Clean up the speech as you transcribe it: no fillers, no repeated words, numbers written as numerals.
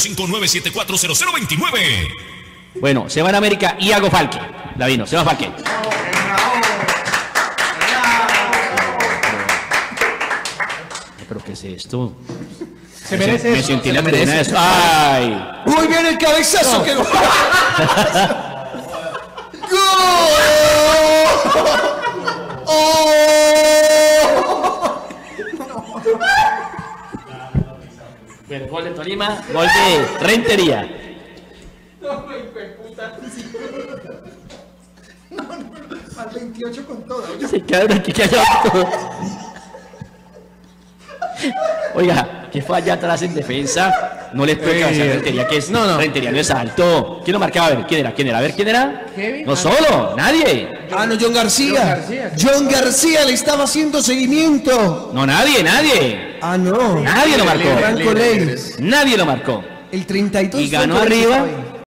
859-740029. Bueno, se va en América Iago Falque. La vino, se va Falque. ¿Pero qué es esto? Se merece eso. Me sentí la cadena de esto. ¡Ay! ¡Uy, viene el cabezazo! No. ¡Qué gol! ¡Gol! ¡Oh! Bueno, gol de Tolima, gol de Rentería. Al 28 con todo. Se quedaron aquí callados todos. Oiga, qué falla atrás en defensa. No les puede cabecear Rentería, que es. No. Rentería no es alto. ¿Quién lo marcaba? A ver, ¿quién era? A ver, ¿quién era? Kevin. No solo, nadie. Ah, no, John García. John García le estaba haciendo seguimiento. No, nadie. Ah, no. Nadie lo marcó. Franco Leyes. Nadie lo marcó. El 32. Y ganó fue por el que arriba. estaba ahí.